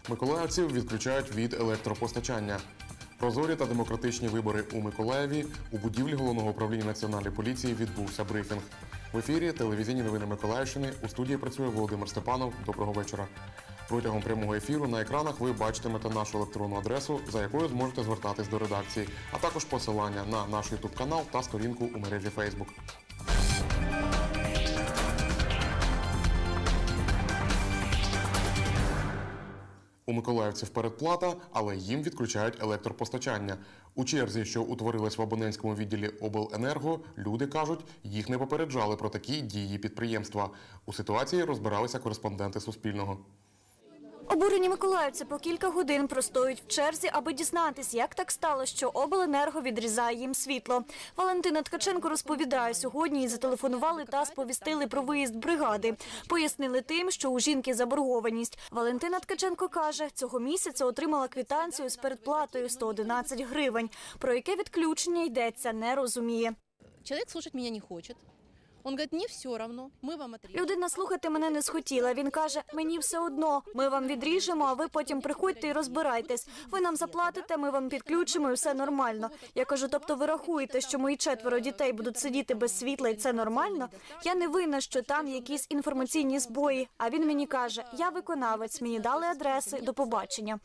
Миколаївців відключають від електропостачання. Прозорі та демократичні вибори у Миколаєві. У будівлі Головного управління Національної поліції відбувся брифінг. В ефірі телевізійні новини Миколаївщини. У студії працює Володимир Степанов. Доброго вечора. Протягом прямого ефіру на екранах ви бачитимете нашу електронну адресу, за якою зможете звертатись до редакції, а також посилання на наш YouTube-канал та сторінку у мережі Facebook. У миколаївців передплата, але їм відключають електропостачання. У черзі, що утворилась в абонентському відділі обленерго, люди кажуть, їх не попереджали про такі дії підприємства. У ситуації розбиралися кореспонденти Суспільного. Обурені миколаївці по кілька годин простоюють в черзі, аби дізнатись, як так сталося, що обленерго відрізає їм світло. Валентина Ткаченко розповідає, сьогодні їй зателефонували та сповістили про виїзд бригади. Пояснили тим, що у жінки заборгованість. Валентина Ткаченко каже, цього місяця отримала квитанцію з передплатою 111 гривень. Про яке відключення йдеться, не розуміє. Чоловік слухати мене не хоче. Він говорить, мені все одно, ми вам відріжемо. Людина слухати мене не схотіла. Він каже, мені все одно, ми вам відріжемо, а ви потім приходьте і розбирайтесь. Ви нам заплатите, ми вам підключимо і все нормально. Я кажу, тобто ви рахуєте, що мої 4 дітей будуть сидіти без світла і це нормально? Я не винна, що там якісь інформаційні збої. А він мені каже, я виконавець, мені дали адреси, до побачення.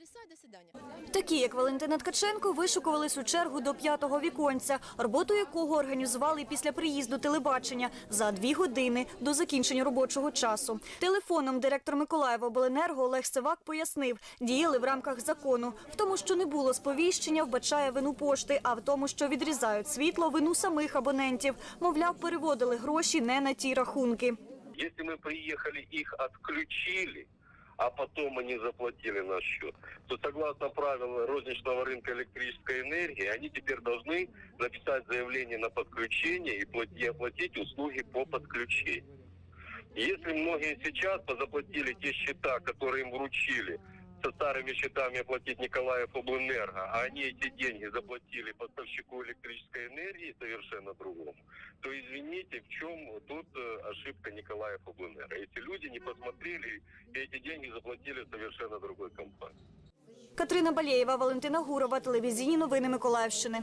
Такі, як Валентина Ткаченко, вишукувались у чергу до 5-го віконця, роботу якого організували після приїзду телебачення за 2 години до закінчення робочого часу. Телефоном директор Миколаївобленерго Олег Сивак пояснив, діяли в рамках закону. В тому, що не було сповіщення, вбачає вину пошти, а в тому, що відрізають світло, вину самих абонентів. Мовляв, переводили гроші не на ті рахунки. Якщо ми приїхали, їх відключили, а потом они заплатили наш счет, то согласно правилам розничного рынка электрической энергии, они теперь должны написать заявление на подключение и оплатить услуги по подключению. Если многие сейчас позаплатили те счета, которые им вручили, со старыми счетами оплатить Николаев-Обленерго, а они эти деньги заплатили поставщику электрической энергии совершенно другому, то извините, в чем тут ошибка Николаев-Обленерго. Если люди не посмотрели, эти деньги заплатили совершенно другой компании. Катерина Балєєва, Валентина Гурова, телевізійні новини Миколаївщини.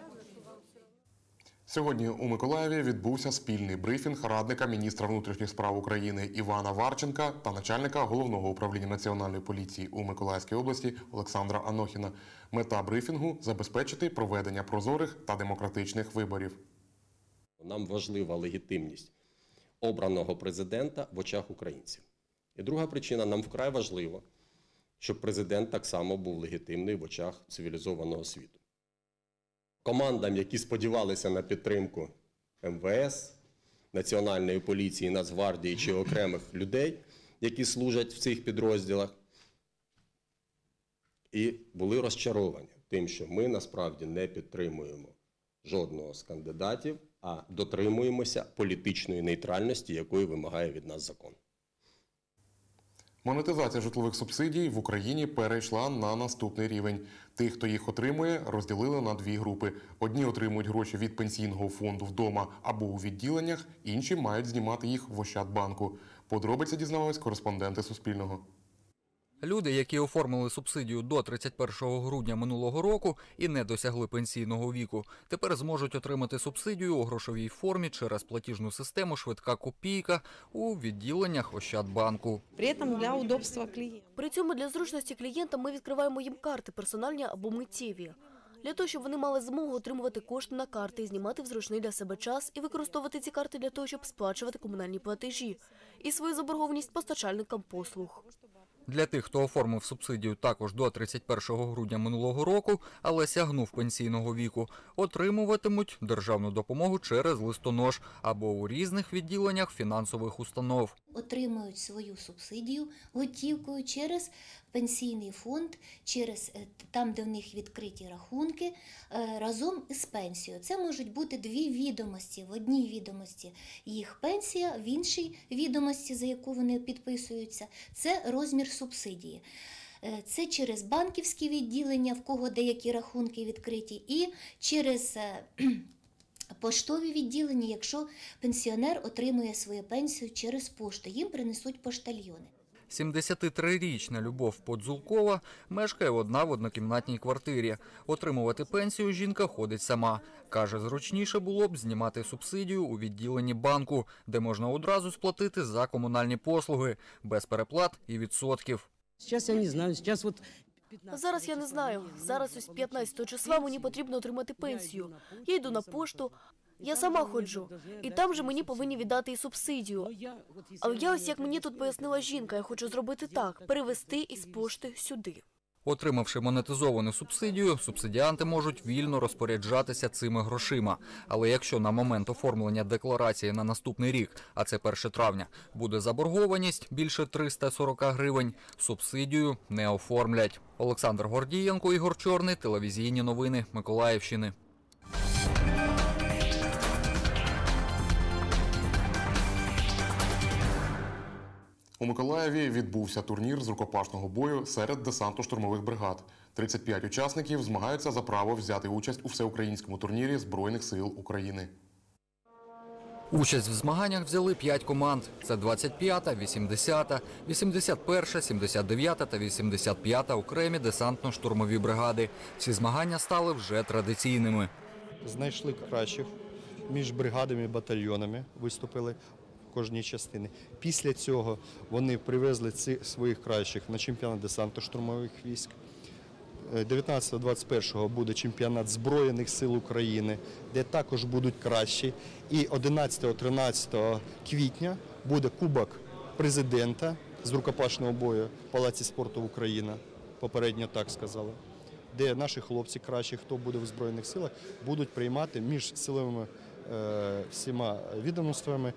Сьогодні у Миколаєві відбувся спільний брифінг радника міністра внутрішніх справ України Івана Варченка та начальника Головного управління Національної поліції у Миколаївській області Олександра Анохіна. Мета брифінгу – забезпечити проведення прозорих та демократичних виборів. Нам важлива легітимність обраного президента в очах українців. І друга причина – нам вкрай важливо, щоб президент так само був легітимний в очах цивілізованого світу. Командам, які сподівалися на підтримку МВС, Національної поліції, Нацгвардії чи окремих людей, які служать в цих підрозділах, і були розчаровані тим, що ми насправді не підтримуємо жодного з кандидатів, а дотримуємося політичної нейтральності, якої вимагає від нас закон. Монетизація житлових субсидій в Україні перейшла на наступний рівень. Тих, хто їх отримує, розділили на 2 групи. Одні отримують гроші від пенсійного фонду вдома або у відділеннях, інші мають знімати їх в Ощадбанку. Подробиці дізнавались кореспонденти Суспільного. Люди, які оформили субсидію до 31 грудня минулого року і не досягли пенсійного віку, тепер зможуть отримати субсидію у грошовій формі через платіжну систему «Швидка копійка» у відділеннях Ощадбанку. При цьому для зручності клієнта ми відкриваємо їм карти персональні або миттєві. Для того, щоб вони мали змогу отримувати кошти на карти і знімати в зручний для себе час і використовувати ці карти для того, щоб сплачувати комунальні платежі і свою заборгованість постачальникам послуг. Для тих, хто оформив субсидію також до 31 грудня минулого року, але сягнув пенсійного віку, отримуватимуть державну допомогу через листонож або у різних відділеннях фінансових установ. Отримують свою субсидію готівкою через пенсійний фонд, через там, де в них відкриті рахунки, разом із пенсією. Це можуть бути 2 відомості. В одній відомості їх пенсія, в іншій відомості, за яку вони підписуються, це розмір субсидії. Це через банківські відділення, в кого деякі рахунки відкриті, і через поштові відділення, якщо пенсіонер отримує свою пенсію через пошту, їм принесуть поштальйони. 73-річна Любов Подзулкова мешкає одна в однокімнатній квартирі. Отримувати пенсію жінка ходить сама. Каже, зручніше було б знімати субсидію у відділенні банку, де можна одразу сплатити за комунальні послуги, без переплат і відсотків. Зараз я не знаю, зараз от... Зараз я не знаю. Зараз ось 15 числа мені потрібно отримати пенсію. Я йду на пошту, я сама ходжу. І там же мені повинні віддати і субсидію. Але я ось, як мені тут пояснила жінка, я хочу зробити так – перевести із пошти сюди. Отримавши монетизовану субсидію, субсидіанти можуть вільно розпоряджатися цими грошима. Але якщо на момент оформлення декларації на наступний рік, а це 1 травня, буде заборгованість більше 340 гривень, субсидію не оформлять. Олександр Гордієнко, Ігор Чорний, телевізійні новини Миколаївщини. У Миколаєві відбувся турнір з рукопашного бою серед десантно-штурмових бригад. 35 учасників змагаються за право взяти участь у всеукраїнському турнірі Збройних сил України. Участь в змаганнях взяли 5 команд. Це 25-та, 80-та, 81-та, 79-та та 85-та окремі десантно-штурмові бригади. Ці змагання стали вже традиційними. Знайшли кращих між бригадами і батальйонами, виступили кожній частини. Після цього вони привезли своїх кращих на чемпіонат десантно-штурмових військ. 19-21 буде чемпіонат Збройних сил України, де також будуть кращі. І 11-13 квітня буде Кубок президента з рукопашного бою в Палаці спорту Україна, попередньо так сказали, де наші хлопці кращі, хто буде в Збройних силах, будуть приймати між силовими всіма відомствами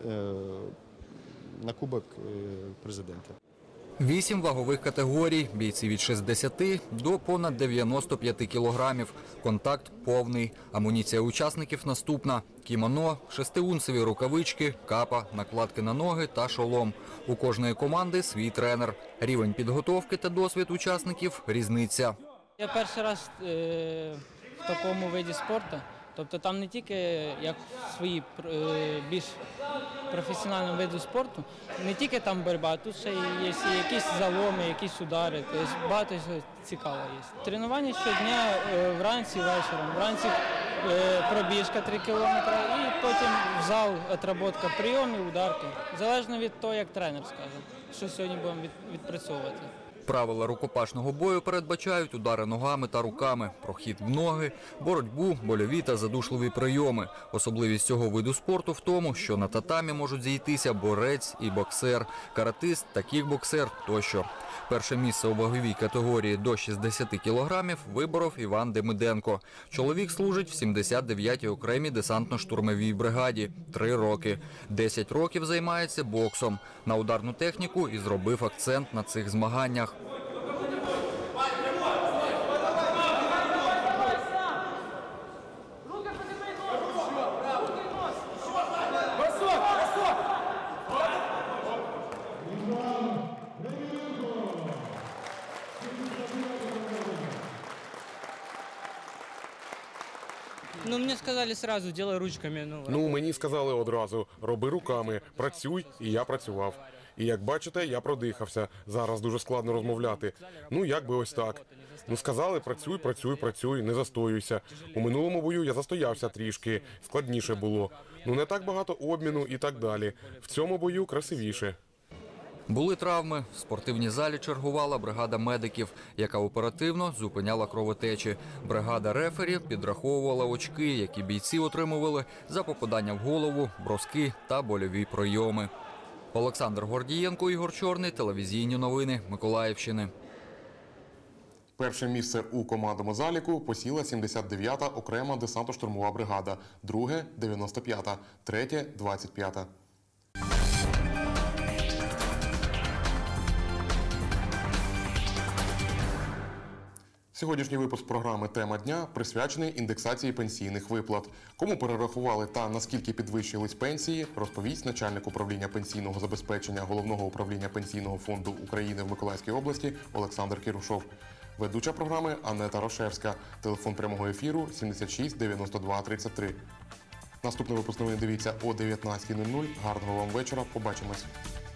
на Кубок президента. 8 вагових категорій, бійці від 60 до понад 95 кілограмів. Контакт повний. Амуніція учасників наступна. Кімоно, 6-унцеві рукавички, капа, накладки на ноги та шолом. У кожної команди свій тренер. Рівень підготовки та досвід учасників різниця. Я перший раз в такому виді спорту. Тобто там не тільки як свої більш професіональному виду спорту, не тільки там боротьба, тут ще є якісь заломи, якісь удари, тобто багато цікавого є. Тренування щодня вранці і вечором. Вранці пробіжка 3 кілометри і потім в зал відроботка прийомів, ударки. Залежно від того, як тренер скаже, що сьогодні будемо відпрацьовувати. Правила рукопашного бою передбачають удари ногами та руками, прохід в ноги, боротьбу, больові та задушливі прийоми. Особливість цього виду спорту в тому, що на татамі можуть зійтися борець і боксер, каратист та кікбоксер тощо. Перше місце у ваговій категорії до 60 кілограмів виборов Іван Демиденко. Чоловік служить в 79-й окремій десантно-штурмовій бригаді. 3 роки. 10 років займається боксом. На ударну техніку і зробив акцент на цих змаганнях. Ну, мені сказали одразу, роби ручками. Мені сказали одразу, роби руками, працюй, і я працював. І як бачите, я продихався. Зараз дуже складно розмовляти. Як би ось так. Сказали, працюй, не застоюйся. У минулому бою я застоявся трішки, складніше було. Не так багато обміну і так далі. В цьому бою красивіше. Були травми. В спортивній залі чергувала бригада медиків, яка оперативно зупиняла кровотечі. Бригада рефері підраховувала очки, які бійці отримували за попадання в голову, броски та больові прийоми. Олександр Гордієнко, Ігор Чорний, телевізійні новини Миколаївщини. Перше місце у командному заліку посіла 79-та окрема десантно-штурмова бригада, друге – 95-та, третє – 25-та. Сьогоднішній випуск програми «Тема дня» присвячений індексації пенсійних виплат. Кому перерахували та наскільки підвищились пенсії, розповість начальник управління пенсійного забезпечення Головного управління Пенсійного фонду України в Миколаївській області Олександр Кірушов. Ведуча програми Анета Рошевська. Телефон прямого ефіру 76 92 33. Наступний випуск новин дивіться о 19:00. Гарного вам вечора. Побачимось.